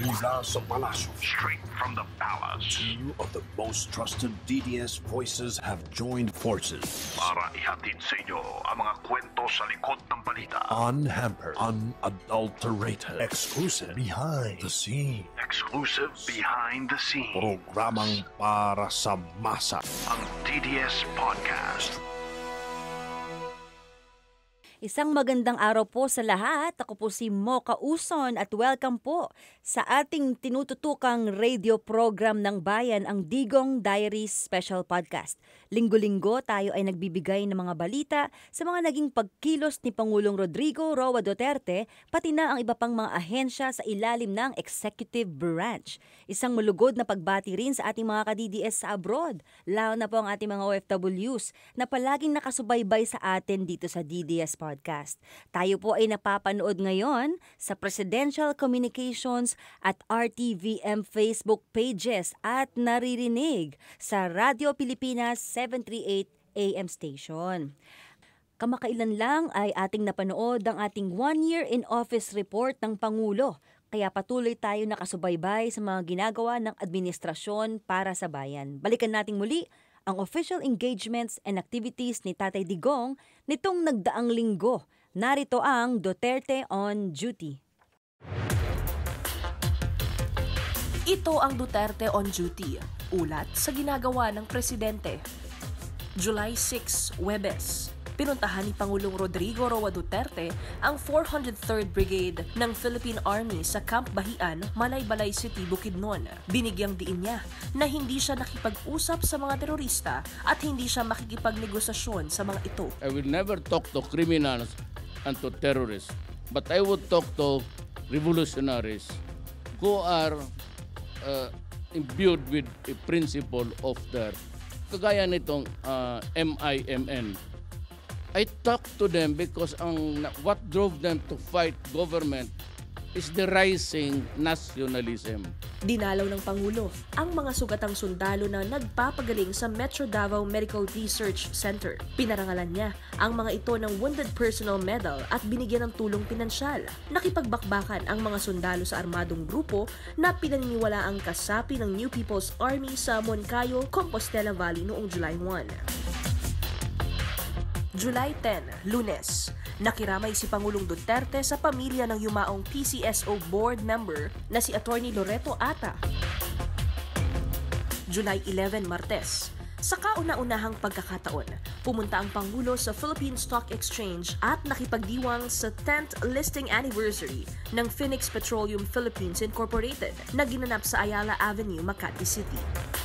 Mula sa palasyo, straight from the palace, two of the most trusted DDS voices have joined forces para ihatid sa inyo ang mga kwento sa likod ng balita. Unhampered, unadulterated, exclusive, behind the scene. Exclusive behind the scene. Programang para sa masa. Ang DDS Podcast. Isang magandang araw po sa lahat. Ako po si Mocha Uson at welcome po sa ating tinututukang radio program ng bayan, ang Digong Diaries Special Podcast. Linggo-linggo tayo ay nagbibigay ng mga balita sa mga naging pagkilos ni Pangulong Rodrigo Roa Duterte, pati na ang iba pang mga ahensya sa ilalim ng Executive Branch. Isang malugod na pagbati rin sa ating mga ka-DDS sa abroad, lalo na po ang ating mga OFWs na palaging nakasubaybay sa atin dito sa DDS Podcast. Tayo po ay napapanood ngayon sa Presidential Communications at RTVM Facebook pages at naririnig sa Radio Pilipinas 738 AM station. Kamakailan lang ay ating napanood ang ating 1-year in office report ng Pangulo. Kaya patuloy tayo nakasubaybay sa mga ginagawa ng administrasyon para sa bayan. Balikan natin muli ang official engagements and activities ni Tatay Digong nitong nagdaang linggo. Narito ang Duterte on Duty. Ito ang Duterte on Duty, ulat sa ginagawa ng Presidente. July 6, Huwebes. Pinuntahan ni Pangulong Rodrigo Roa Duterte ang 403rd Brigade ng Philippine Army sa Camp Bahian, Malaybalay City, Bukidnon. Binigyang diin niya na hindi siya nakipag-usap sa mga terorista at hindi siya makikipagnegosasyon sa mga ito. I will never talk to criminals and to terrorists, but I would talk to revolutionaries who are imbued with a principle of their kagaya nitong MIMN. I talk to them because what drove them to fight government is the rising nationalism. Dinalaw ng Pangulo ang mga sugatang sundalo na nagpapagaling sa Metro Davao Medical Research Center. Pinarangalan niya ang mga ito ng Wounded Personnel Medal at binigyan ng tulong pinansyal. Nakipagbakbakan ang mga sundalo sa armadong grupo na pinaniniwala ang kasapi ng New People's Army sa Moncayo, Compostela Valley noong July 1. July 10, Lunes. Nakiramay si Pangulong Duterte sa pamilya ng yumaong PCSO board member na si Attorney Loreto Ata. July 11, Martes. Sa kauna-unahang pagkakataon, pumunta ang Pangulo sa Philippine Stock Exchange at nakipagdiwang sa 10th listing anniversary ng Phoenix Petroleum Philippines Incorporated na ginanap sa Ayala Avenue, Makati City.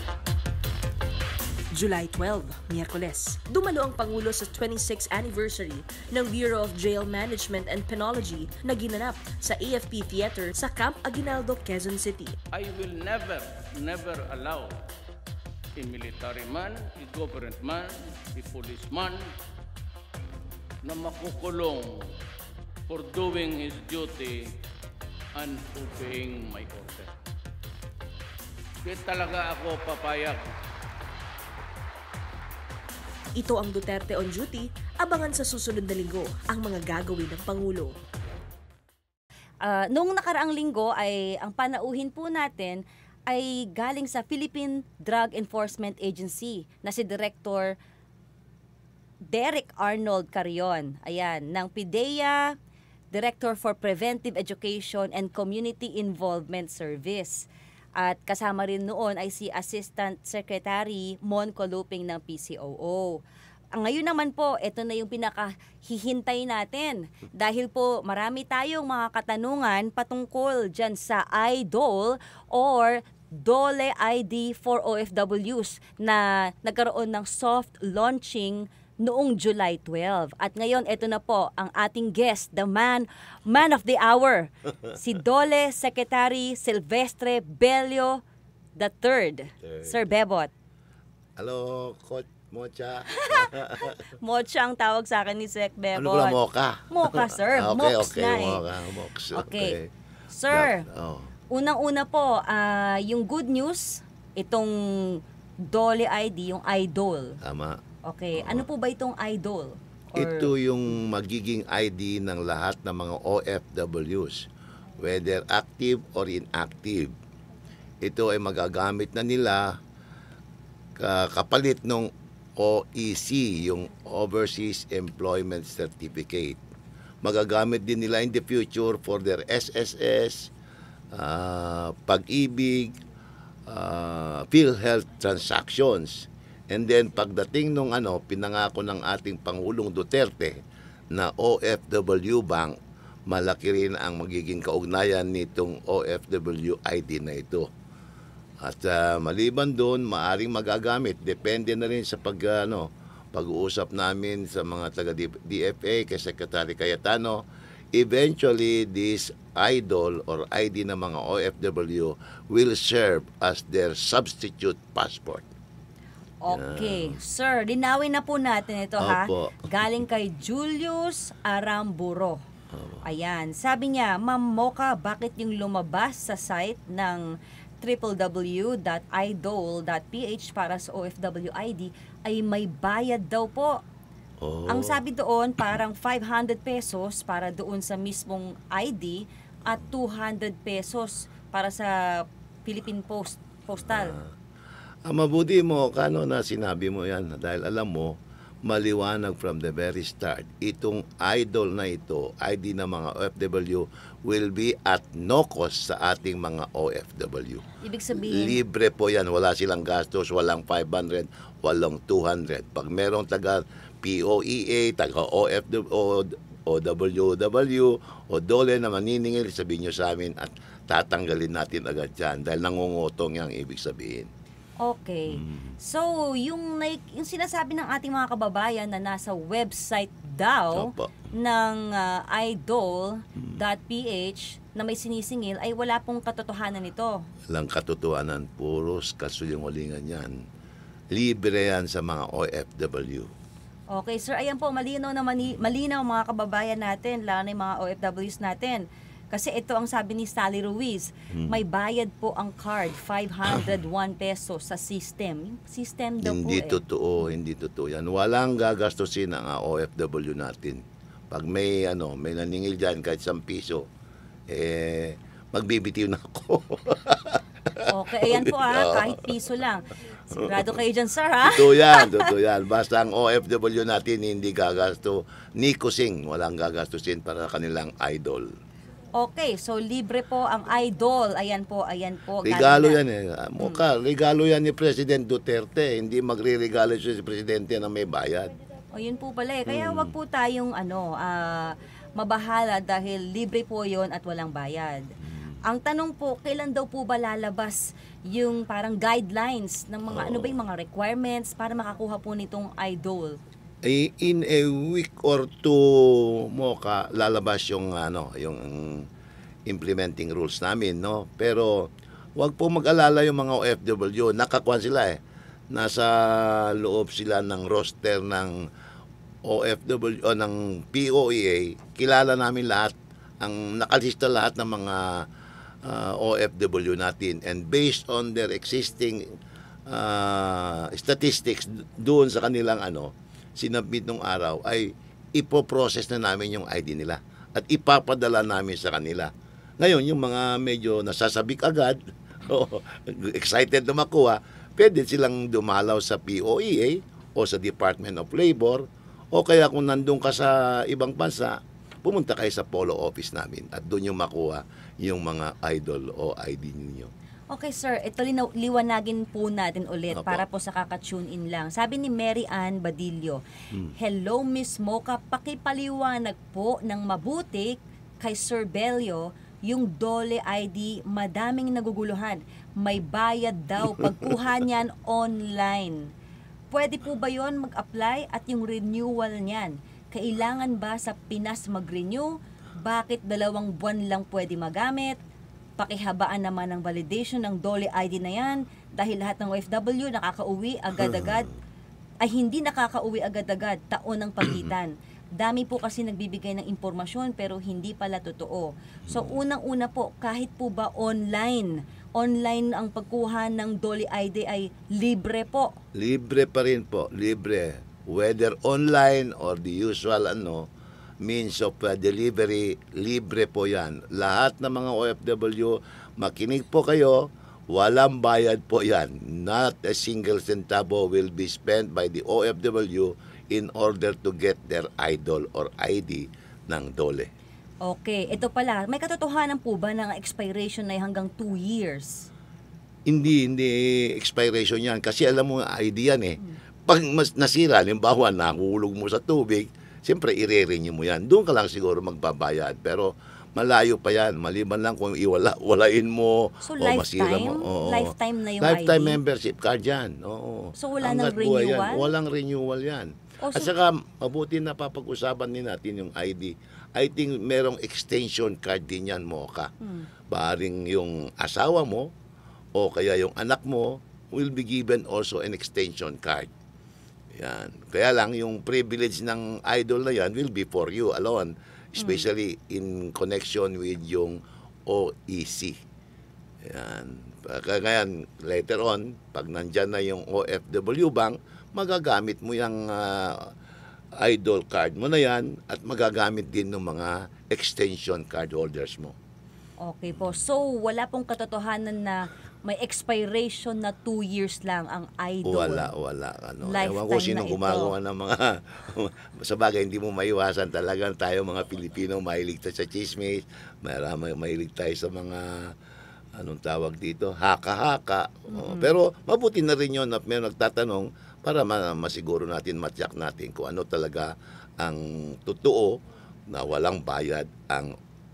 July 12, Miyerkules. Dumalo ang Pangulo sa 26th anniversary ng Bureau of Jail Management and Penology na ginanap sa AFP Theater sa Camp Aguinaldo, Quezon City. I will never allow a military man, a government man, a policeman na makukulong for doing his duty and obeying my order. Kaya talaga ako papayag. Ito ang Duterte on Duty. Abangan sa susunod na linggo ang mga gagawin ng Pangulo. Noong nakaraang linggo ay ang panauhin po natin ay galing sa Philippine Drug Enforcement Agency na si Director Derek Arnold Carrion. Ayan, ng PIDEA, Director for Preventive Education and Community Involvement Service. At kasama rin noon ay si Assistant Secretary Mon Coluping ng PCOO. Ngayon naman po, ito na yung pinakahihintay natin. Dahil po marami tayong mga katanungan patungkol dyan sa IDOL or DOLE ID for OFWs na nagkaroon ng soft launching noong July 12. At ngayon, ito na po ang ating guest, the man of the hour, si DOLE Secretary Silvestre Bello III. Sir Bebot. Hello, Coach Mocha. Mocha ang tawag sa akin ni Sec Bebot. Ano pala, Mocha? Mocha, sir. Okay, na Mocha. Okay. Sir, unang-una po, yung good news, itong DOLE ID, yung IDOL. Tama. Okay, ano po ba itong IDOL? Ito yung magiging ID ng lahat ng mga OFWs whether active or inactive. Ito ay magagamit na nila kapalit ng OEC, yung Overseas Employment Certificate. Magagamit din nila in the future for their SSS, Pag-ibig, PhilHealth transactions. And then pagdating nung pinangako ng ating Pangulong Duterte na OFW Bank, malaki rin ang magiging kaugnayan nitong OFW ID na ito. At maliban doon, maaring magagamit. Depende na rin sa pag-uusap namin sa mga taga-DFA, kay Secretary Cayetano. Eventually, this idol or ID ng mga OFW will serve as their substitute passport. Okay. Sir, linawin na po natin ito ha. Opo. Galing kay Julius Aramburo. Ayan. Sabi niya, Ma'am Mocha, bakit yung lumabas sa site ng www.idol.ph para sa OFW ID ay may bayad daw po? Ang sabi doon, parang 500 pesos para doon sa mismong ID at 200 pesos para sa Philippine Postal. Mabuti mo, kano na sinabi mo yan, dahil alam mo, maliwanag from the very start, itong idol na ito, ID ng mga OFW, will be at no cost sa ating mga OFW. Ibig sabihin, Libre po yan, wala silang gastos, walang 500, walang 200. Pag merong taga POEA, taga OWW, o DOLE na maniningil, sabihin nyo sa amin at tatanggalin natin agad yan dahil nangungutong yung ibig sabihin. okay. So, yung sinasabi ng ating mga kababayan na nasa website daw Opo. ng idol.ph na may sinisingil ay wala pong katotohanan nito. Walang katotohanan, puros kasulungalingan yan. Libre yan sa mga OFW. Okay, sir. Ayan po, malinaw na malinaw mga kababayan natin, lalo na yung mga OFWs natin. Kasi ito ang sabi ni Sally Ruiz, may bayad po ang card, 501 pesos sa system. System daw Hindi po hindi totoo yan. Walang gagastusin ang OFW natin. Pag may naningil dyan kahit 1 piso, magbibitiw na ako. Okay, ayan po kahit piso lang. Sigurado kayo dyan, sir, ha? Totoo yan. Basta ang OFW natin hindi gagasto, ni kusing, walang gagastusin para kanilang idol. Okay, so libre po ang idol. Ayan po. Regalo galing yan regalo yan ni President Duterte. Hindi magre-regalo siya si Presidente na may bayad. O yun po pala Kaya wag po tayong mabahala dahil libre po yon at walang bayad. Ang tanong po, kailan daw po ba lalabas yung parang guidelines ng mga ano ba yung mga requirements para makakuha po nitong idol? In a week or two lalabas yung yung implementing rules namin, no? Pero wag po mag-alala yung mga OFW, nakakuha sila nasa loob sila ng roster ng OFW o ng POEA. Kilala namin lahat, ang nakalista lahat ng mga OFW natin, and based on their existing statistics doon sa kanilang sinabit nung araw, ay ipoprocess na namin yung ID nila at ipapadala namin sa kanila. Ngayon, yung mga medyo nasasabik agad, excited na makuha, pwede silang dumalaw sa POEA o sa Department of Labor, o kaya kung nandun ka sa ibang bansa, pumunta kayo sa polo office namin at doon yung makuha yung mga idol o ID ninyo. Okay, sir. Ito liwanagin po natin ulit Opo. para po sa kaka-tune in lang. Sabi ni Mary Ann Badillo, Hello, Miss Mocha. Pakipaliwanag po ng mabuti kay Sir Belio yung DOLE ID. Madaming naguguluhan. May bayad daw pagkuha niyan online. Pwede po ba yon mag-apply at yung renewal niyan? Kailangan ba sa Pinas mag-renew? Bakit 2 buwan lang pwede magamit? Pakihabaan naman ng validation ng DOLE ID na yan dahil lahat ng OFW nakakauwi agad-agad ay hindi nakakauwi agad-agad, taon ng pagitan. Dami po kasi nagbibigay ng impormasyon pero hindi pala totoo. So unang-una po, kahit po ba online ang pagkuha ng DOLE ID ay libre po. Libre pa rin po, libre. Whether online or the usual means of delivery, libre po yan. Lahat ng mga OFW, makinig po kayo, walang bayad po yan. Not a single centavo will be spent by the OFW in order to get their idol or ID ng DOLE. Okay, ito pala, may katotohanan po ba ng expiration na hanggang 2 years? Hindi expiration yan. Kasi alam mo, ID yan eh. Pag mas nasira, halimbawa, nakuhulog mo sa tubig, siyempre, i-renew mo yan. Doon ka lang siguro magbabayad. Pero malayo pa yan. Maliban lang kung walain mo So, o masira mo. lifetime na yung Lifetime ID? membership card yan. Oo. So, wala Hanggat nang buhay renewal? Yan. Walang renewal yan. At saka, mabuti na papag-usapan din natin yung ID. I think merong extension card din yan, Mocha. Baring yung asawa mo o kaya yung anak mo will be given also an extension card. Yan. Kaya lang, yung privilege ng idol na yan will be for you alone, especially in connection with yung OEC. Yan. Kaya later on, pag nandyan na yung OFW Bank, magagamit mo yung idol card mo na yan at magagamit din ng mga extension card holders mo. Okay po. So, wala pong katotohanan na may expiration na 2 years lang ang idol. Wala. Lifetime Ewan ko sino na ito. gumagawa ng mga... sa bagay, hindi mo maiwasan talaga tayo mga Pilipino, mahilig tayo sa chismis, mahilig tayo sa mga... anong tawag dito? Haka-haka. Pero mabuti na rin yun na may nagtatanong para masiguro natin, matyak natin kung ano talaga ang totoo na walang bayad ang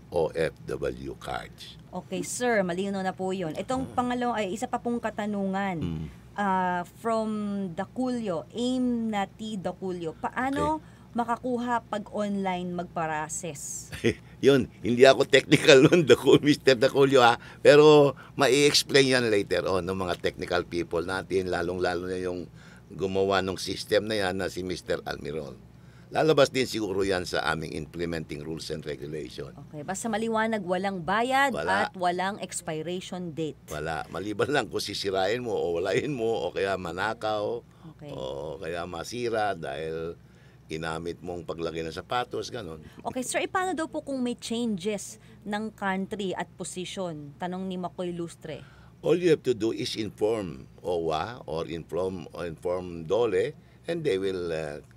OFW cards. Okay, sir, malinaw na po yun. Itong pangalawa ay isa pa pong katanungan. From Daculio, Aim na T. Daculio. Paano makakuha pag online magpa-process? Yun, hindi ako technical nun, Mr. Daculio ha. Pero mai-explain yan later on ng mga technical people natin, lalong-lalo na yung gumawa ng system na yan na si Mr. Almirol. Lalabas din siguro yan sa aming implementing rules and regulation. Okay, basta maliwanag, walang bayad Wala. at walang expiration date. Wala. Maliban lang kung sisirain mo o walain mo o kaya manakaw Okay. o kaya masira dahil inamit mong paglagay ng sapatos, ganon. Okay, sir, paano daw po kung may changes ng country at position? Tanong ni Makoy Lustre. All you have to do is inform OWA or inform DOLE and they will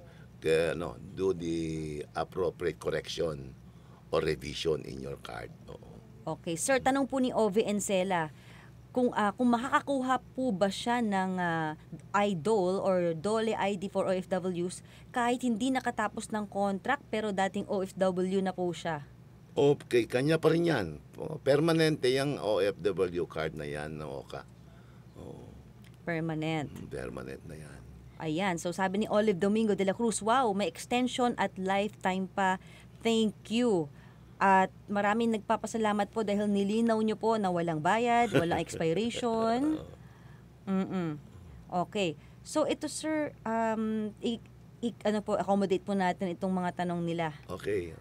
do the appropriate correction or revision in your card. Okay, sir, tanong po ni Ove Encela, kung makakakuha po ba siya ng idol or DOLE ID for OFWs kahit hindi nakatapos ng contract pero dating OFW na po siya? Okay, kanya pa rin yan. Permanente yung OFW card na yan, Oka. Permanent. Permanent na yan. Ayan, so sabi ni Olive Domingo de la Cruz, wow, may extension at lifetime pa. Thank you. At maraming nagpapasalamat po dahil nilinaw nyo po na walang bayad, walang expiration. Okay. So ito sir, accommodate po natin itong mga tanong nila. Okay.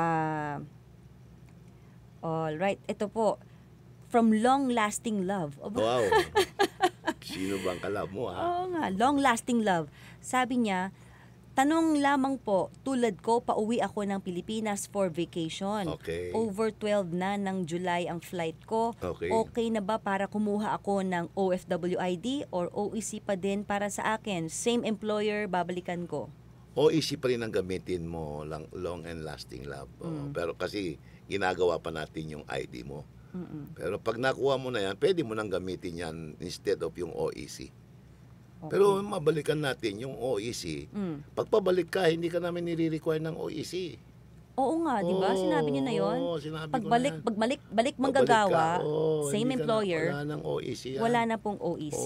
All right, ito po. From Long Lasting Love. Wow. Sino bang kalab mo, ha? Oo nga, Long Lasting Love. Sabi niya, tanong lamang po, tulad ko, pauwi ako ng Pilipinas for vacation. Okay. Over 12 na ng July ang flight ko. Okay. Na ba para kumuha ako ng OFW ID or OEC pa din para sa akin? Same employer, babalikan ko. OEC pa rin ang gamitin mo, long and lasting love. Pero kasi ginagawa pa natin yung ID mo. Pero pag nakuha mo na yan, pwede mo nang gamitin yan instead of yung OEC. Okay. Pero mabalikan natin yung OEC. Pagpabalik ka, hindi ka namin nire-require ng OEC. Oo nga, di ba? Sinabi niyo na yon. Pagbalik manggagawa, same employer, wala nang OEC yan. Wala na pong OEC.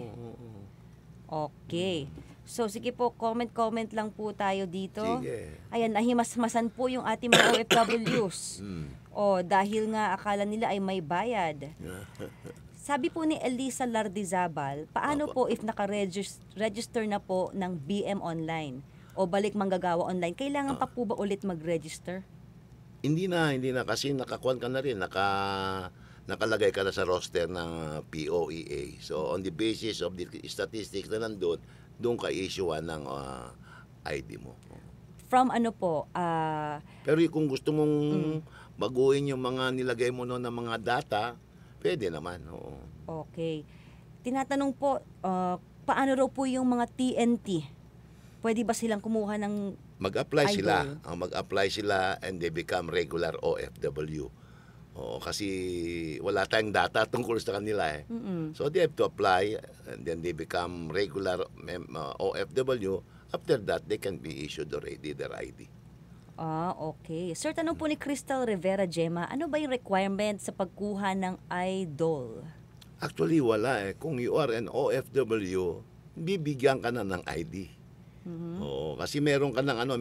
Okay. So, sige po, comment lang po tayo dito. Sige. Ayan, nahimasmasan po yung ating mga OFWs. Dahil nga akala nila ay may bayad. Sabi po ni Elisa Lardizabal, paano po if naka-register na po ng BM online o balik manggagawa online, kailangan pa po ba ulit mag-register? Hindi na kasi nakakuan ka na rin, nakalagay ka na sa roster ng POEA. So on the basis of the statistics na nandun, doon ka issue ng ID mo. from ano po, Pero kung gusto mong baguhin yung mga nilagay mo noon ng mga data, pwede naman. Oo. okay. Tinatanong po, paano raw po yung mga TNT? Pwede ba silang kumuha ng Mag-apply sila. Idol. Mag-apply sila and they become regular OFW. Oo, kasi wala tayong data tungkol sa kanila eh. So they have to apply and then they become regular OFW. After that, they can be issued already their ID. Okay. Sir, tanong po ni Crystal Rivera Gemma, ano ba yung requirement sa pagkuha ng idol? Actually, wala eh. Kung you are an OFW, bibigyan ka na ng ID. Oo, kasi meron ka ng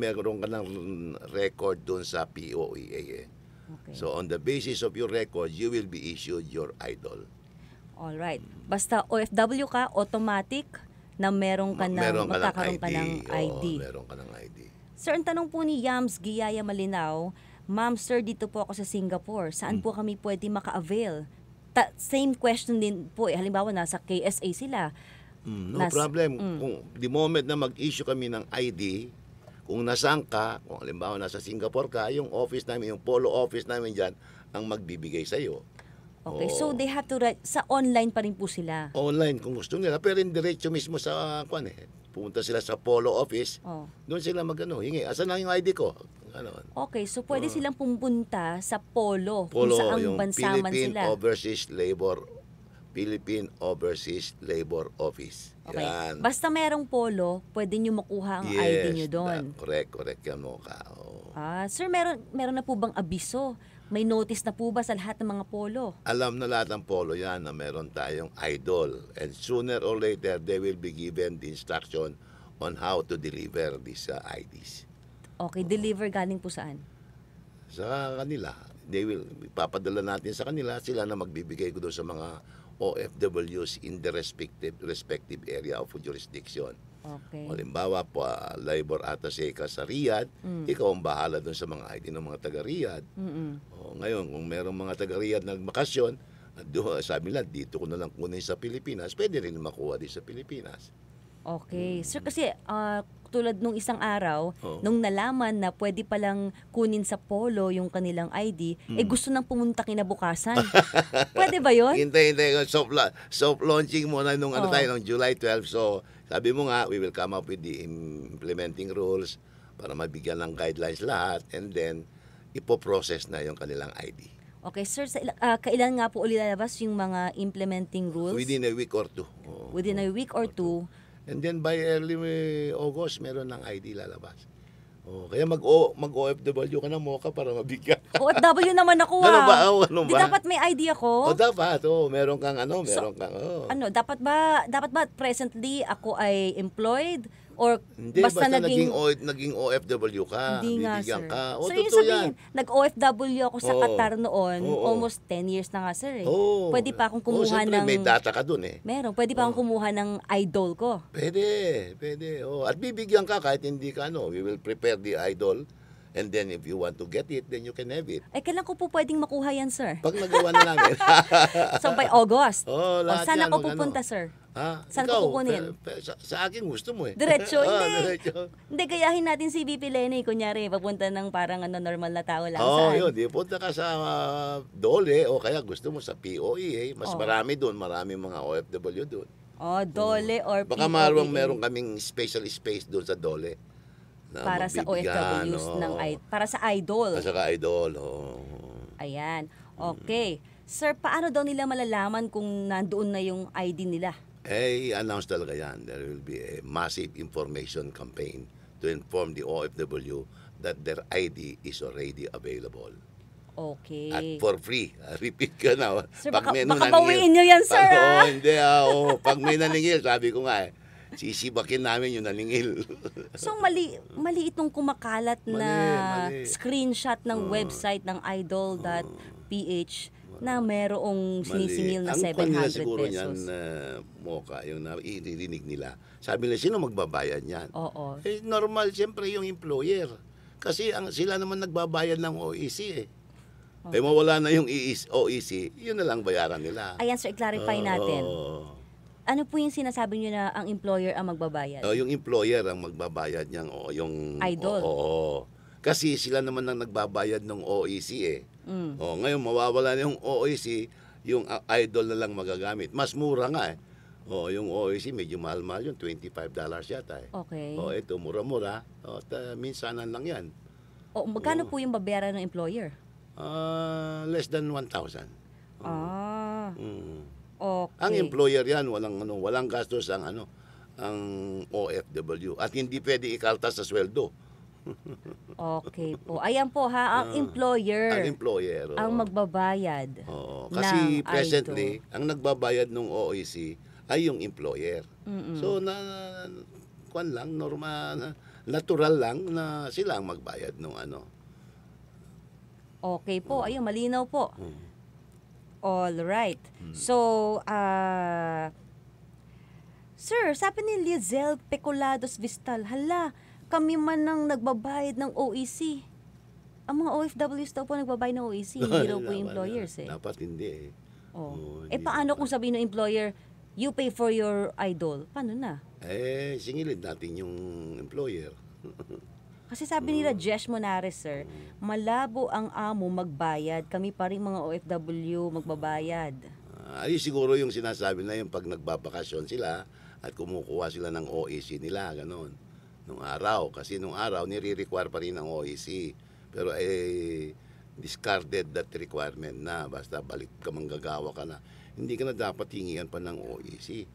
record doon sa POEA eh. Okay. So on the basis of your record, you will be issued your idol. Alright. Basta OFW ka, automatic na magkakaroon ka ng ID. Oo, meron ka ng ID. Sir, ang tanong po ni Yams Giyaya Malinaw, Ma'am, sir, dito po ako sa Singapore. Saan po kami pwede maka-avail? Same question din po eh. Halimbawa, nasa KSA sila. No problem. Kung the moment na mag-issue kami ng ID, kung nasaan ka, kung halimbawa nasa Singapore ka, yung office namin, yung polo office namin dyan, ang magbibigay sa'yo. Okay, so they have to write, sa online pa rin po sila. Online kung gusto nila, pero diretso mismo sa, pumunta sila sa polo office, doon sila hingi, asan na yung ID ko? Okay, so pwede silang pumunta sa polo kung saang yung bansa man sila. Philippine Overseas Labor Office. Okay. Yan. Basta merong polo, pwede nyo makuha ang ID nyo doon. Correct yan mo ka. Sir, meron na po bang abiso? May notice na po ba sa lahat ng mga polo? Alam na lahat ng polo yan na meron tayong idol. And sooner or later, they will be given the instruction on how to deliver these IDs. Okay, deliver galing po saan? Sa kanila. Ipapadala natin sa kanila. Sila na magbibigay ko doon sa mga OFWs in the respective area of jurisdiction. Okay. Halimbawa po, labor attaché ka sa Riyadh, ikaw ang bahala doon sa mga ID ng mga taga-Riyadh. Ngayon, kung merong mga taga-Riyadh na nagmakasyon, sabi nila, dito ko na lang kunin sa Pilipinas, pwede rin makuha din sa Pilipinas. Okay. Sir, kasi tulad nung isang araw, nung nalaman na pwede palang kunin sa polo yung kanilang ID, gusto nang pumunta kinabukasan. Pwede ba yun? Hintay. Soft launching muna nung nung July 12. So, sabi mo nga, we will come up with the implementing rules para mabigyan ng guidelines lahat and then ipoprocess na yung kanilang ID. Okay, sir, kailan nga po lalabas yung mga implementing rules? Within a week or two. Within a week or two. And then by early August, meron ng ID lalabas. Kaya mag-OFW ka na mo ka para mabigyan. OFW naman ako Ano ba? Di dapat may ID ako? Dapat. Meron kang Dapat ba presently ako ay employed? Or hindi, basta naging OFW ka, hindi nga, bibigyan sir. ka. So yun sabihin, nag-OFW ako sa Qatar noon, almost 10 years na nga, sir. Pwede pa akong kumuha ng... may data ka dun eh. Meron, pwede pa akong kumuha ng idol ko. Pwede. At bibigyan ka kahit hindi ka we will prepare the idol. And then if you want to get it, then you can have it. Kailan ko po pwedeng makuha yan, sir? Pag nagawa na namin. So by August? Lahat saan yan, ako pupunta, sir? Saan ko kukunin? Sa akin gusto mo eh. Diretso? Diretso. Hindi, gayahin natin si VP Lenny. Kunyari, papunta ng parang normal na tao lang. Saan? Yun. Punta ka sa DOLE o kaya gusto mo sa POEA. Mas marami doon. Marami mga OFW doon. DOLE or POEA. Baka meron kaming special space doon sa DOLE. Para sa OFWs para sa idol. Para sa idol. Ayan. Okay. Sir, paano daw nila malalaman kung nandoon na yung ID nila? Announce talaga yan. There will be a massive information campaign to inform the OFW that their ID is already available. Okay. At for free. Repeat ka na. Sir, baka bawiin nyo yan, sir. Hindi. Pag may naningil, sabi ko nga sisibakin namin yung naningil. So, mali itong kumakalat na screenshot ng website ng idol.ph na merong sinisingil na 700 siguro pesos. Yan, Mocha, yung narinig nila. Sabi nila, sino magbabayad yan? Oo. Normal, siyempre, yung employer. Kasi sila naman nagbabayad ng OEC eh. Mawala na yung OEC, yun na lang bayaran nila. Ayan, sir, i-clarify natin. ano po yung sinasabi niyo na ang employer ang magbabayad? Yung employer ang magbabayad niyang yung Idol. Oo. Kasi sila naman ang nagbabayad ng OEC eh. Ngayon mawawala na yung OEC, yung idol na lang magagamit. Mas mura nga eh. Yung OEC medyo mahal-mahal yun, $25 yata eh. Okay. Ito mura-mura. Minsanan lang yan. Magkano po yung babayaran ng employer? Less than 1,000. Okay. Ang employer yan, walang gastos ang OFW at hindi pwede ikaltas sa sweldo. Okay po. Ayan po ha, ang employer. Ang employer. Ang magbabayad. Kasi ng presently, idol. ang nagbabayad ng OEC ay yung employer. So kwan lang, normal, natural lang na sila ang magbayad ng Okay po. Ayun, malinaw po. All right. So, sir, sabi ni Lizel Pecolados Vistal, hala, kami man ang nagbabayad ng OEC. Ang mga OFWs daw po nagbabayad ng OEC, hindi daw po yung employers eh. Dapat hindi eh. Eh paano kung sabihin ng employer, you pay for your idol? Paano na? Singilid natin yung employer. Kasi sabi nila, Jesh Monares, sir, malabo ang amo magbayad. Kami pa rin mga OFW magbabayad. Siguro yung sinasabi na yung pag nagbabakasyon sila at kumukuha sila ng OEC nila, ganon. Nung araw, kasi nung araw, nire-require pa rin ng OEC. Pero discarded that requirement na. Basta balik ka manggagawa ka na. Hindi ka na dapat hingian pa ng OEC.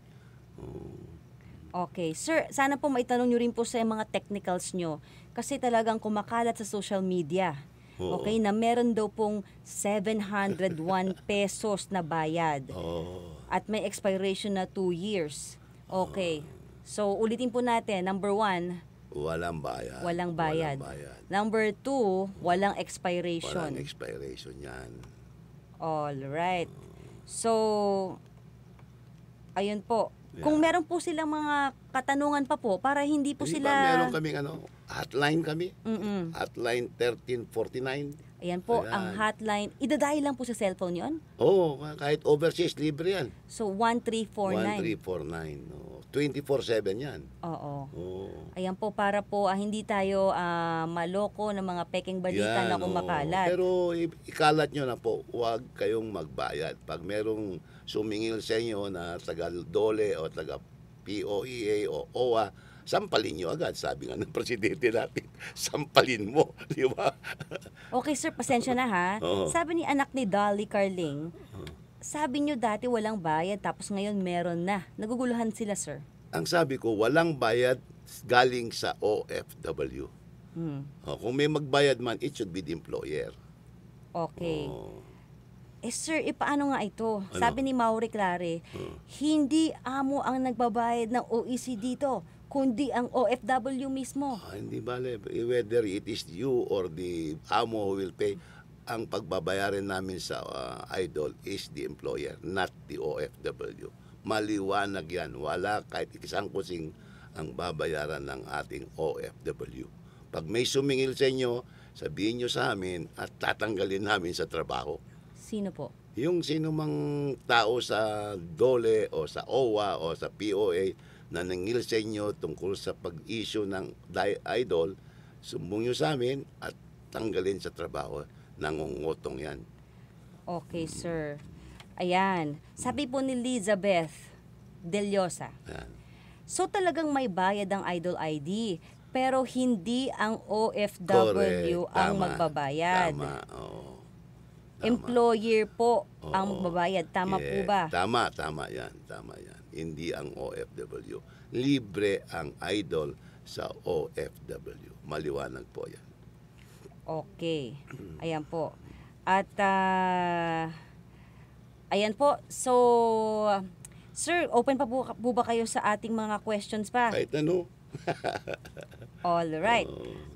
Okay. Sir, sana po maitanong nyo rin po sa mga technicals nyo. Kasi talagang kumakalat sa social media. Okay, na meron daw pong 701 pesos na bayad. At may expiration na 2 years. Okay. So, ulitin po natin. Number 1, walang bayad. Walang bayad. Number 2, walang expiration. Walang expiration yan. All right. So, ayun po. Kung meron po silang mga katanungan pa po, para hindi po sila... Meron kaming hotline kami. Hotline 1349. Ayan po, ang hotline. Idadial lang po sa cellphone yon? Kahit overseas, libre yan. So, 1349. 1349. 24/7 yan. Oo. Ayan po, para po hindi tayo maloko ng mga peking balita na kumakalat. Pero ikalat nyo na po, huwag kayong magbayad. Pag merong sumingil sa inyo na taga-DOLE o taga-POEA o OWA, sampalin nyo agad. Sabi nga ng presidente natin, sampalin mo. Di ba? Okay sir, pasensya na ha. Sabi ni anak ni Dolly Carling, sabi nyo dati walang bayad tapos ngayon meron na. Naguguluhan sila sir. Ang sabi ko, walang bayad galing sa OFW. Kung may magbayad man, it should be the employer. Okay. Sir, paano nga ito? Sabi ni Mauri Clare, hindi amo ang nagbabayad ng OEC dito, kundi ang OFW mismo. Hindi bale, whether it is you or the amo who will pay, ang pagbabayaran namin sa idol is the employer, not the OFW. Maliwanag yan. Wala kahit isang kusing ang babayaran ng ating OFW. Pag may sumingil sa inyo, sabihin nyo sa amin at tatanggalin namin sa trabaho. Sino po? Yung sino mang tao sa DOLE o sa OWA o sa POA na nangil sa inyo tungkol sa pag-issue ng idol, sumbong nyo sa amin at tanggalin sa trabaho. Nangungutong yan. Okay, sir. Ayan. Sabi po ni Elizabeth Deliosa. Yan. So talagang may bayad ang Idol ID, pero hindi ang OFW Correct. ang Tama. magbabayad. Tama. Employer po ang magbabayad. Tama po ba? Tama yan. Hindi ang OFW. Libre ang idol sa OFW. Maliwanag po yan. Okay. Ayan po. At, ayan po. So, sir, open pa po ba kayo sa ating mga questions pa? Kahit ano. All right.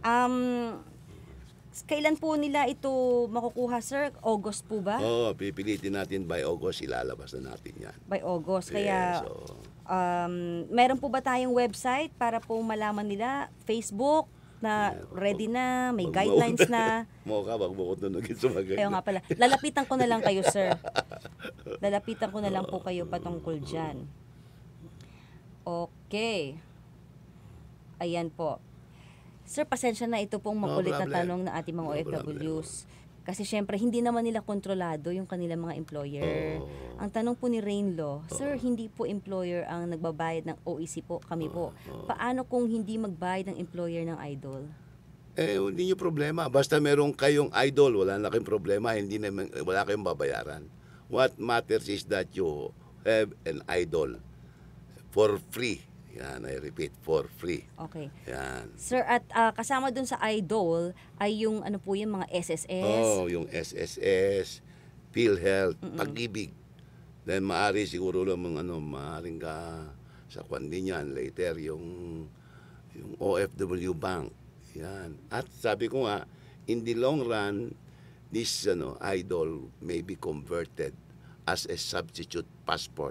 Kailan po nila ito makukuha, sir? August po ba? Pipilitin natin by August, ilalabas na natin yan. By August. Yes, Kaya, meron po ba tayong website para po malaman nila? Facebook na ready na, may guidelines na. Mukha, wag mo ko tunugin sumagay. Ayaw nga pala. Lalapitan ko na lang kayo, sir. Lalapitan ko na lang po kayo patungkol dyan. Okay. Ayan po. Sir, pasensya na ito pong makulit na problem. tanong ng ating mga No OFWs. Kasi syempre, hindi naman nila kontrolado yung kanilang mga employer. Ang tanong po ni Rainlaw, Sir, hindi po employer ang nagbabayad ng OEC po, kami po. Paano kung hindi magbayad ng employer ng idol? Hindi nyo problema. Basta meron kayong idol, wala na kayong problema, wala kayong babayaran. What matters is that you have an idol for free. Yan, I repeat, for free. Okay. Yan. Sir, at kasama dun sa idol ay yung ano po yung mga SSS. Yung SSS, PhilHealth, Pag-ibig. Then maari siguro lang maaring ka sa kwandi niyan later yung OFW Bank. Yan. At sabi ko nga, in the long run, this idol may be converted as a substitute passport.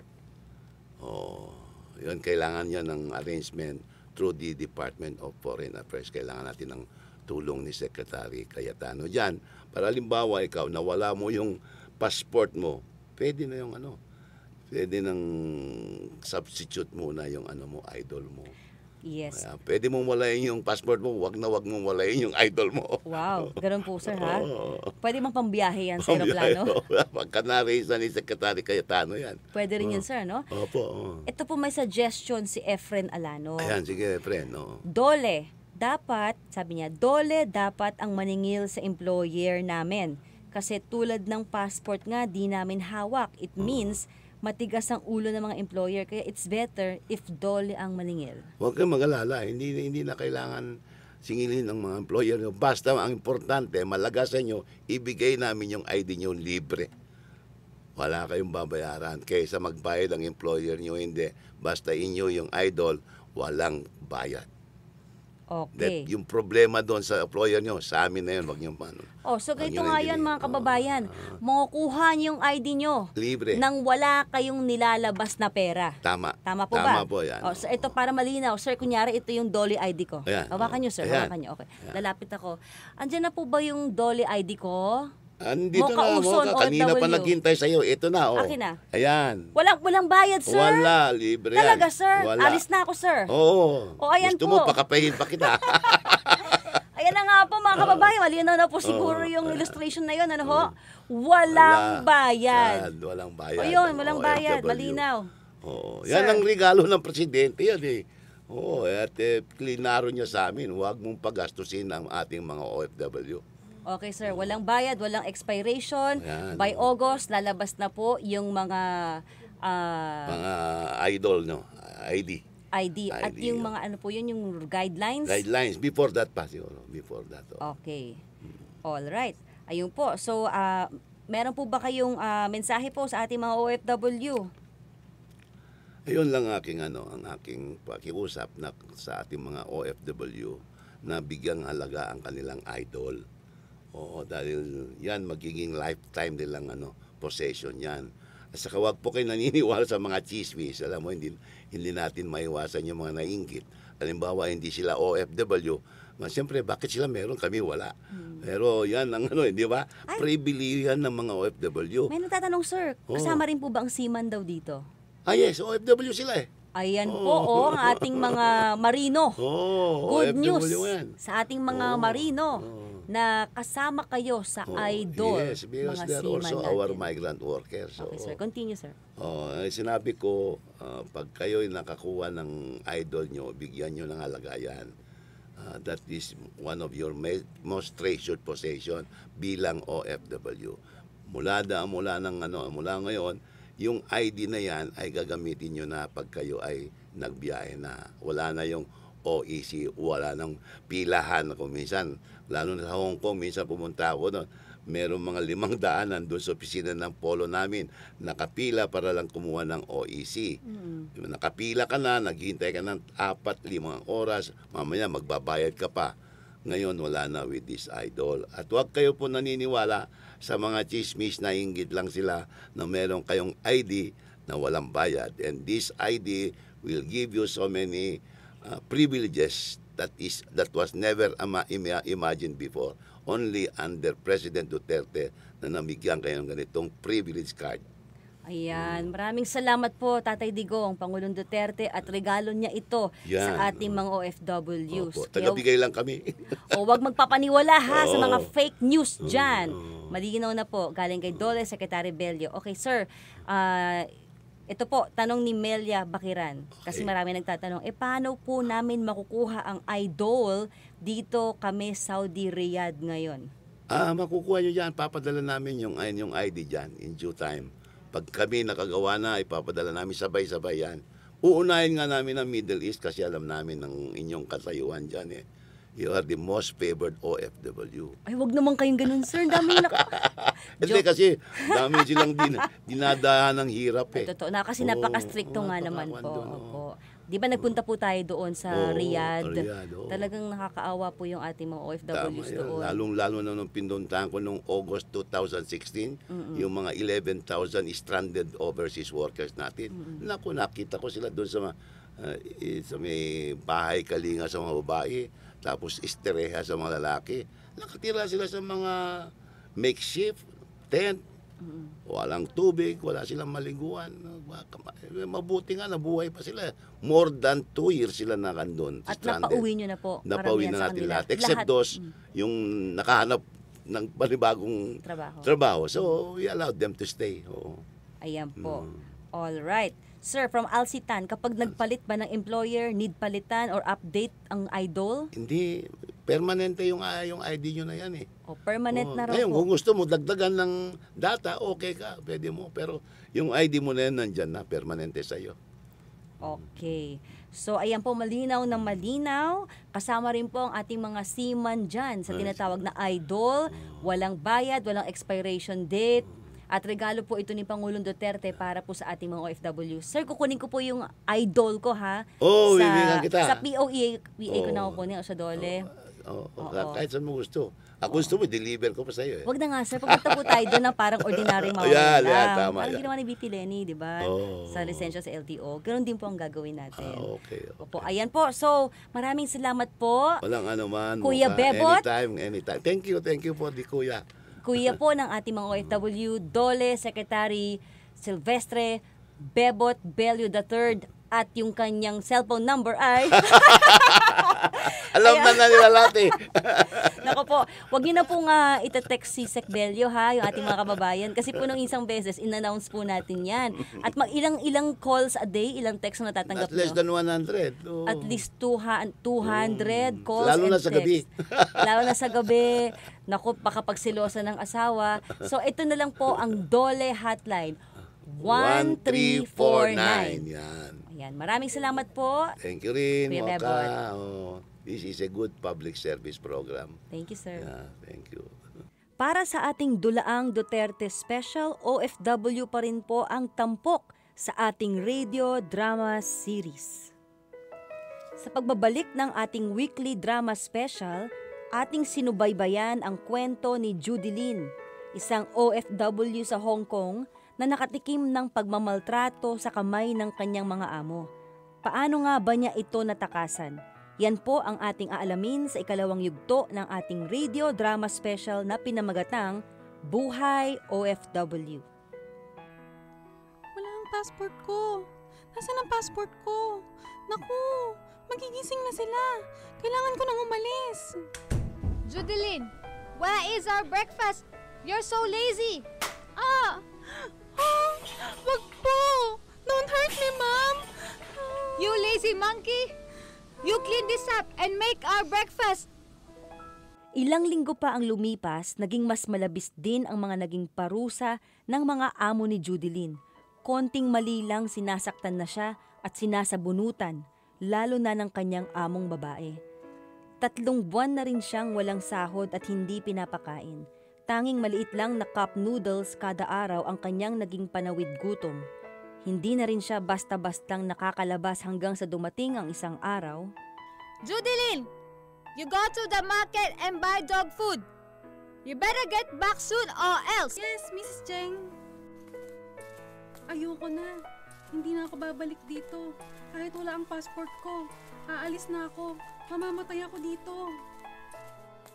Yun, kailangan niya ng arrangement through the Department of Foreign Affairs. Kailangan natin ng tulong ni Secretary Cayetano dyan. Para halimbawa ikaw, nawala mo yung passport mo, pwede na yung pwede nang substitute muna yung mo, idol mo. Yes. Kaya, pwede mong walayin yung passport mo, wag mong walayin yung idol mo. Wow, ganun po sir ha? Pwede mang pambiyahe yan sa aeroplano? Pagka na-raise na ni Secretary Cayetano yan. Pwede rin yun sir, no? Opo. Ito po may suggestion si Efren Alano. Ayan, sige, friend. Dole, sabi niya, dapat ang maningil sa employer namin. Kasi tulad ng passport nga, di namin hawak. It means matigas ang ulo ng mga employer. Kaya it's better if dole ang maningil. Huwag kang mag-alala. Hindi na kailangan singilin ng mga employer nyo. Basta ang importante, malagasan nyo, ibigay namin yung ID nyo libre. Wala kayong babayaran. Kaysa magbayad ang employer nyo, hindi. Basta inyo yung idol, walang bayad. Okay. Yung problema doon sa employer nyo, sa amin na yun, wag nyo So ganito nga yan mga kababayan. Makukuha niyo yung ID nyo. Libre. Nang wala kayong nilalabas na pera. Tama. Tama po ba? Tama po yan. So ito para malinaw. Sir, kunyari ito yung Dolly ID ko. Ayan. Hawakan nyo sir, Ayan. hawakan nyo. Okay. Lalapit ako. Andyan na po ba yung Dolly ID ko? Andito Mocha na, Uson, kanina pa OFW. naghintay sa'yo. Ito na, Akin na. Ayan. Walang bayad sir? Wala, libre yan. Talaga sir? Wala. Alis na ako sir. Oo. O, ayan Gusto po. mo, pakapahin pa kita. Ayan na nga po mga kababayan. Malinaw na po siguro yung illustration na yun. Ano ho? Walang bayad. Walang bayad. O yun, walang bayad. OFW. Malinaw. Oo. Sir. Yan ang regalo ng presidente yan eh. Oo, at klinaro niya sa amin, huwag mong pagastusin ang ating mga OFW. Okay sir, walang bayad, walang expiration. Ayan. By August, lalabas na po yung mga Mga idol, ID. ID. At ID, yung mga ano po yun, yung guidelines. Guidelines. Before that pa siguro. Before that. Okay. All right. Ayun po. So, meron po ba kayong mensahe po sa ating mga OFW? Ayun lang ang aking pakiusap na sa ating mga OFW na bigyang halaga ang kanilang idol. Oo, dahil yan magiging lifetime nilang possession yan. At saka wag po kayo naniniwala sa mga chismis. Alam mo, hindi natin maiwasan yung mga nainggit. Halimbawa, hindi sila OFW. Siyempre, bakit sila meron, kami wala. Pero yan ang di ba? Privilege yan ng mga OFW. May natatanong sir, kasama rin po ba ang seaman daw dito? Yes, OFW sila eh. Ayan po, ang ating mga marino. Good OFW news yan. sa ating mga marino na kasama kayo sa idol. Yes, because mga they're seaman also natin. our migrant workers. Okay sir, continue sir. Sinabi ko, pag kayo'y nakakuha ng idol nyo, bigyan nyo ng halagayan. That is one of your most treasured possession bilang OFW. Mula ngayon, yung ID na yan ay gagamitin nyo na pag kayo ay nagbiyahe na. Wala na yung OEC, wala nang pilahan. Kung minsan, lalo na sa Hong Kong, minsan pumunta ako doon, merong mga 500 nandun sa opisina ng polo namin, nakapila para lang kumuha ng OEC. Nakapila ka na, naghihintay ka ng 4-5 oras, mamaya magbabayad ka pa. Ngayon, wala na with this idol. At huwag kayo po naniniwala sa mga chismis na inggit lang sila na meron kayong ID na walang bayad. And this ID will give you so many privileges that was never imagined before. Only under President Duterte na namigyan kayo ng ganitong privilege card. Ayan, maraming salamat po Tatay Digong, Pangulong Duterte, at regalo niya ito Yan. sa ating mga OFWs. Opo, tagabigay lang kami. O wag magpapaniwala ha sa mga fake news dyan. Malinaw na po, galing kay Dole, Secretary Bello. Okay sir, ito po, tanong ni Melia Bakiran. Kasi marami nagtatanong, paano po namin makukuha ang idol dito kami Saudi Riyadh ngayon? Makukuha nyo dyan, papadala namin yung ID dyan in due time. Pag kami nakagawa na, ipapadala namin sabay-sabay yan. Uunahin nga namin ang Middle East kasi alam namin ng inyong katayuan dyan eh. You are the most favored OFW. Ay, wag naman kayong ganun, sir. Ang dami na... Hindi kasi, dami silang dinadahan ng hirap eh. Totoo na, kasi napaka-stricto nga naman po. Opo. Di ba nagpunta po tayo doon sa Riyadh? Talagang nakakaawa po yung ating mga OFWs doon. Lalong-lalo na nung pinuntahan ko nung August 2016, yung mga 11,000 stranded overseas workers natin. Naku, nakita ko sila doon sa may bahay kalinga sa mga babae, tapos istereha sa mga lalaki. Nakatira sila sa mga makeshift tent. Walang tubig, wala silang maliguan. Mabuti nga, nabuhay pa sila. More than 2 years sila nakandun. At stranded. napauwi nyo na po. Napauwi na natin lahat. Except those, yung nakahanap ng panibagong trabaho. So, we allowed them to stay. Ayan po. All right. Sir, from Alcitan, kapag nagpalit ba ng employer, need palitan or update ang idol? Hindi. Permanente yung ID nyo na yan eh. Permanent na raw Ngayon, po. kung gusto mo dagdagan ng data, okay ka, pwede mo. Pero yung ID mo na yan, nandyan na, permanente sa'yo. Okay. So, ayan po, malinaw na malinaw. Kasama rin po ang ating mga seaman dyan sa tinatawag na idol. Walang bayad, walang expiration date. At regalo po ito ni Pangulong Duterte para po sa ating mga OFW. Sir, kukunin ko po yung idol ko ha. Bibigyan kita. Sa POEA ko na kukunin o sa Dole. Kahit saan mo gusto. Ako gusto mo, deliver ko pa sa'yo eh. Wag na nga sir, pagpunta po tayo doon na parang ordinary mawala lang. Tama. Parang ginawa ni BP Lenny, di ba? Sa lisensya sa LTO. Ganun din po ang gagawin natin. Okay. Opo, ayan po. So, maraming salamat po. Walang anuman. Kuya Bebot. Anytime. Thank you for the kuya. Kuya po ng ating mga OFW, Dole, Secretary Silvestre Bebot Bello III, at yung kanyang cellphone number ay... Alam na nila lahat eh. Nako po, wag niyo na pong itatext si Sec Bello ha, yung ating mga kababayan. Kasi po nung isang beses, in-announce po natin yan. At ilang calls a day, ilang text na natatanggap At less than 100. At least 200 calls Lalo and na sa gabi. Lalo na sa gabi. Naku, baka pagsilosa ng asawa. So ito na lang po ang Dole Hotline. 1349. Yan. Ayan, maraming salamat po. Thank you rin, Kuya Mocha. Bebot. This is a good public service program. Thank you, sir. Yeah, thank you. Para sa ating Dulaang Duterte Special, OFW pa rin po ang tampok sa ating radio drama series. Sa pagbabalik ng ating weekly drama special, ating sinubaybayan ang kwento ni Judilyn, isang OFW sa Hong Kong na nakatikim ng pagmamaltrato sa kamay ng kanyang mga amo. Paano nga ba niya ito natakasan? Yan po ang ating aalamin sa ikalawang yugto ng ating radio drama special na pinamagatang Buhay OFW. Wala ang passport ko. Nasaan ang passport ko? Naku, magigising na sila. Kailangan ko nang umalis. Judeline, where is our breakfast? You're so lazy. Wag po. Don't hurt me, Mom. You lazy monkey. You clean this up and make our breakfast. Ilang linggo pa ang lumipas, naging mas malabis din ang mga naging parusa ng mga amo ni Judilyn. Konting mali lang sinasaktan na siya at sinasabunutan, lalo na ng kanyang among babae. 3 buwan na rin siyang walang sahod at hindi pinapakain. Tanging maliit lang na cup noodles kada araw ang kanyang naging panawid gutom. Hindi na rin siya basta-bastang nakakalabas hanggang sa dumating ang isang araw. Judeline, you go to the market and buy dog food. You better get back soon or else. Yes, Mrs. Cheng. Ayoko na. Hindi na ako babalik dito. Kahit wala ang passport ko. Aalis na ako. Mamamatay ako dito.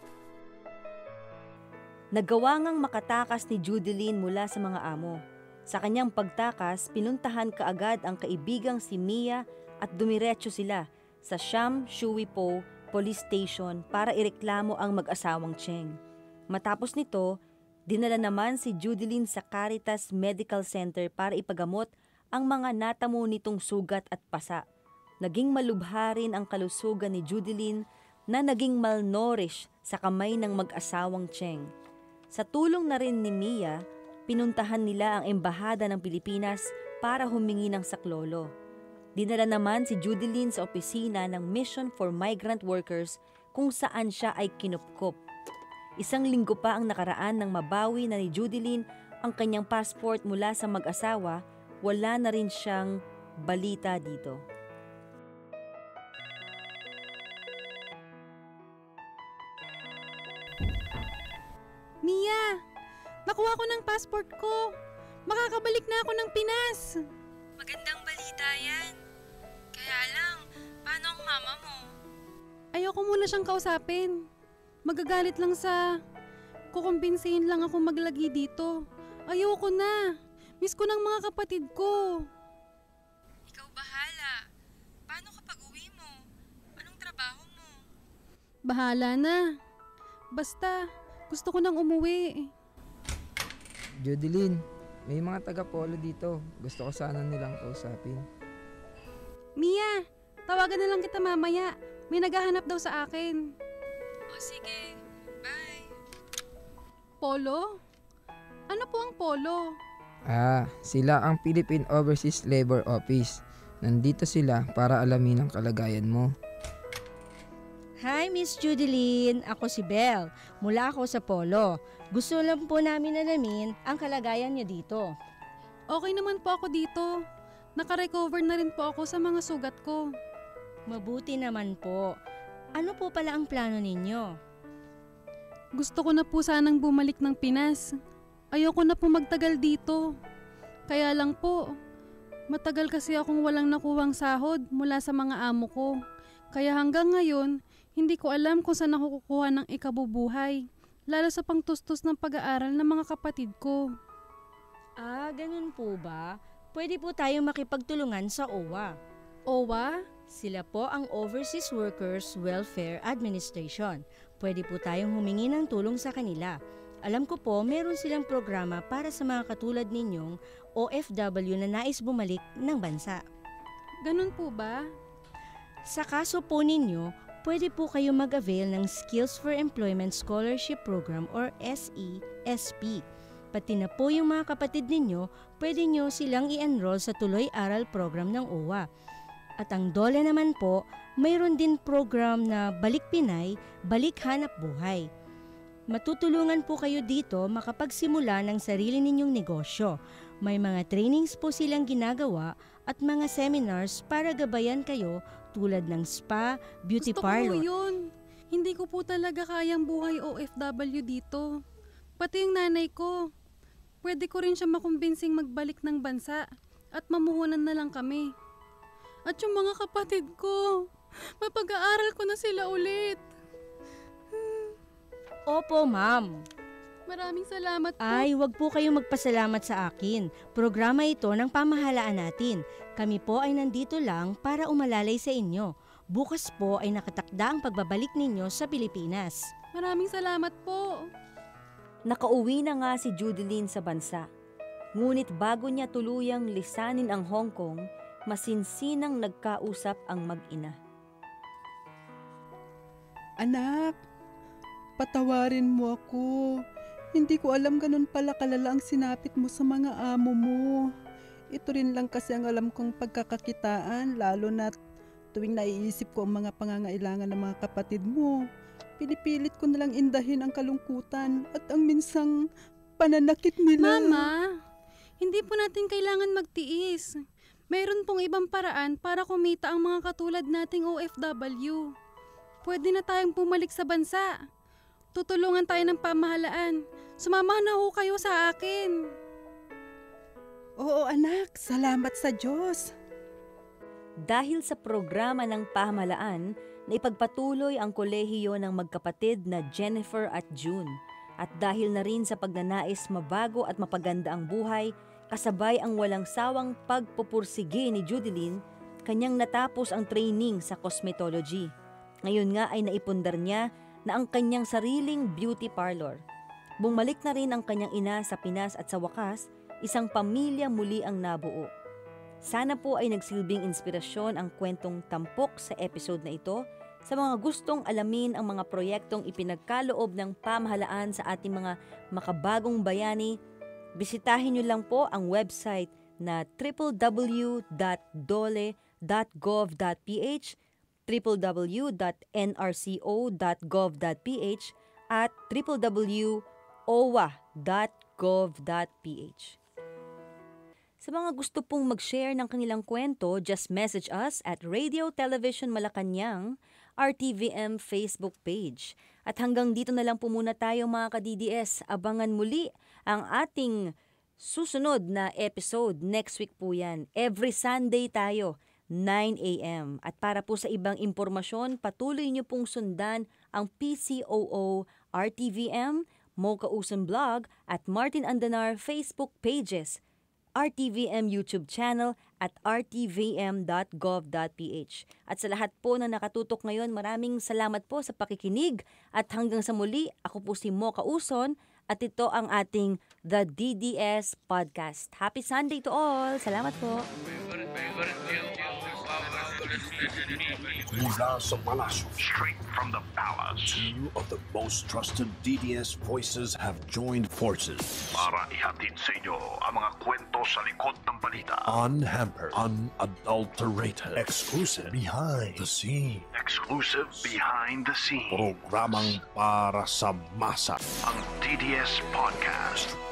Nagawa ngang makatakas ni Judilyn mula sa mga amo. Sa kanyang pagtakas, pinuntahan kaagad ang kaibigang si Mia at dumiretso sila sa Sham Shui Po Police Station para ireklamo ang mag-asawang Cheng. Matapos nito, dinala naman si Judilyn sa Caritas Medical Center para ipagamot ang mga natamo nitong sugat at pasa. Naging malubha rin ang kalusugan ni Judilyn na naging malnourished sa kamay ng mag-asawang Cheng. Sa tulong na rin ni Mia, pinuntahan nila ang Embahada ng Pilipinas para humingi ng saklolo. Dinala naman si Judilyn sa opisina ng Mission for Migrant Workers kung saan siya ay kinupkop. Isang linggo pa ang nakaraan nang mabawi na ni Judilyn ang kanyang passport mula sa mag-asawa, wala na rin siyang balita dito. Mia! Nakuha ko ng passport ko! Makakabalik na ako ng Pinas! Magandang balita yan. Kaya lang, paano ang mama mo? Ayoko muna siyang kausapin. Magagalit lang sa... Kukumbinsihin lang ako maglagi dito. Ayoko na. Miss ko ng mga kapatid ko. Ikaw bahala. Paano kapag uwi mo? Anong trabaho mo? Bahala na. Basta, gusto ko nang umuwi. Judilyn, may mga taga-polo dito. Gusto ko sana nilang kausapin. Mia, tawagan na lang kita mamaya. May naghahanap daw sa akin. O sige, bye. Polo? Ano po ang polo? Sila ang Philippine Overseas Labor Office. Nandito sila para alamin ang kalagayan mo. Hi, Miss Judilyn. Ako si Belle. Mula ako sa Polo. Gusto lang po namin alamin ang kalagayan niyo dito. Okay naman po ako dito. Naka-recover na rin po ako sa mga sugat ko. Mabuti naman po. Ano po pala ang plano ninyo? Gusto ko na po sanang bumalik ng Pinas. Ayoko na po magtagal dito. Kaya lang po, matagal kasi akong walang nakuwang sahod mula sa mga amo ko. Kaya hanggang ngayon, hindi ko alam kung saan ako kukuha ng ikabubuhay, lalo sa pangtustos ng pag-aaral ng mga kapatid ko. Ganun po ba? Pwede po tayong makipagtulungan sa OWA. OWA? Sila po ang Overseas Workers Welfare Administration. Pwede po tayong humingi ng tulong sa kanila. Alam ko po, meron silang programa para sa mga katulad ninyong OFW na nais bumalik ng bansa. Ganun po ba? Sa kaso po ninyo, pwede po kayo mag-avail ng Skills for Employment Scholarship Program or SESP. Pati na po yung mga kapatid ninyo, pwede nyo silang i-enroll sa tuloy-aral program ng OWA. At ang DOLE naman po, mayroon din program na Balik Pinay, Balik Hanap Buhay. Matutulungan po kayo dito makapagsimula ng sarili ninyong negosyo. May mga trainings po silang ginagawa at mga seminars para gabayan kayo tulad ng spa, beauty parlor. Gusto ko yun. Hindi ko po talaga kayang buhay OFW dito. Pati yung nanay ko. Pwede ko rin siya makumbinsing magbalik ng bansa at mamuhunan na lang kami. At yung mga kapatid ko, mapag-aaral ko na sila ulit. Opo, ma'am. Maraming salamat po. Ay, wag po kayong magpasalamat sa akin. Programa ito ng pamahalaan natin. Kami po ay nandito lang para umalalay sa inyo. Bukas po ay nakatakda ang pagbabalik ninyo sa Pilipinas. Maraming salamat po. Nakauwi na nga si Judilyn sa bansa. Ngunit bago niya tuluyang lisanin ang Hong Kong, masinsinang nagkausap ang mag-ina. Anak, patawarin mo ako. Hindi ko alam ganun pala kalala ang sinapit mo sa mga amo mo. Ito rin lang kasi ang alam kong pagkakakitaan, lalo na tuwing naiisip ko ang mga pangangailangan ng mga kapatid mo. Pinipilit ko nalang indahin ang kalungkutan at ang minsang pananakit nila. Mama, hindi po natin kailangan magtiis. Mayroon pong ibang paraan para kumita ang mga katulad nating OFW. Pwede na tayong bumalik sa bansa. Tutulungan tayo ng pamahalaan. Sumama na ho kayo sa akin. Oo anak, salamat sa Diyos. Dahil sa programa ng pamahalaan, na ipagpatuloy ang kolehiyo ng magkapatid na Jennifer at June. At dahil na rin sa pagnanais mabago at mapaganda ang buhay, Kasabay ang walang sawang pagpupursige ni Judilyn, kanyang natapos ang training sa cosmetology. Ngayon nga ay naipundar niya na ang kanyang sariling beauty parlor. Bumalik na rin ang kanyang ina sa Pinas at sa wakas, isang pamilya muli ang nabuo. Sana po ay nagsilbing inspirasyon ang kwentong tampok sa episode na ito sa mga gustong alamin ang mga proyektong ipinagkaloob ng pamahalaan sa ating mga makabagong bayani. Bisitahin niyo lang po ang website na www.dole.gov.ph, www.nrco.gov.ph at www.owa.gov.ph. Sa mga gusto pong mag-share ng kanilang kwento, just message us at Radio Television Malacanang, RTVM Facebook page. At hanggang dito na lang po muna tayo mga ka-DDS. Abangan muli ang ating susunod na episode. Next week po yan. Every Sunday tayo, 9 a.m. At para po sa ibang impormasyon, patuloy niyo pong sundan ang PCOO, RTVM, Mo Kauson Blog at Martin Andanar Facebook pages, RTVM YouTube channel at rtvm.gov.ph. At sa lahat po na nakatutok ngayon, maraming salamat po sa pakikinig at hanggang sa muli, ako po si Mo Kauson at ito ang ating The DDS Podcast. Happy Sunday to all! Salamat po! Mula sa palasyo, Straight from the palace. two of the most trusted DDS voices have joined forces. Para ihatid sa inyo ang mga kwento sa likod ng balita. Unhampered, unadulterated, exclusive, behind the scene. Exclusive behind the scenes. Programang para sa masa. Ang DDS Podcast.